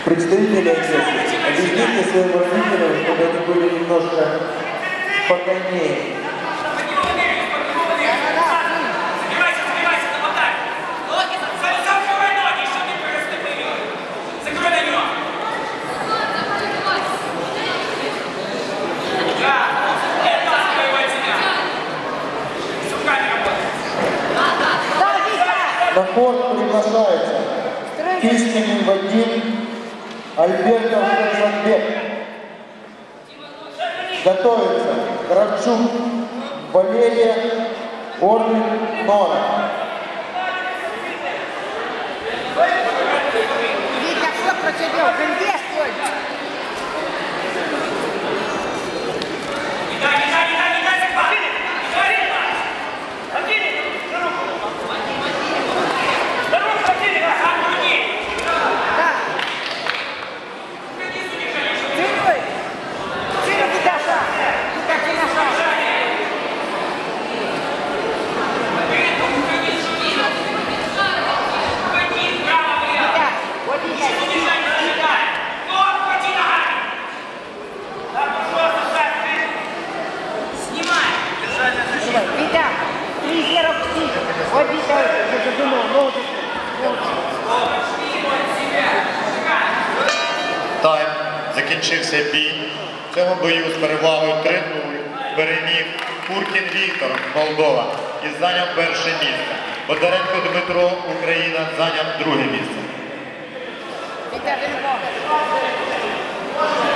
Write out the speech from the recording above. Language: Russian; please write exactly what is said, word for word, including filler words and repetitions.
Представители Одессы, объясните своим родителям, чтобы они были немножко спокойнее. На корт приглашается Кистинин Вадим, Альбертов Казанбек. Готовится Кравчук Валерия, Орлик Нора. Витя, что процедил? Где стой? Тайм. Закінчився бій. В цьому бою з перевагою три нуль переміг Куркін Віктор, Молдова, і зайняв перше місце. Бондаренко Дмитро, Україна, зайняв друге місце.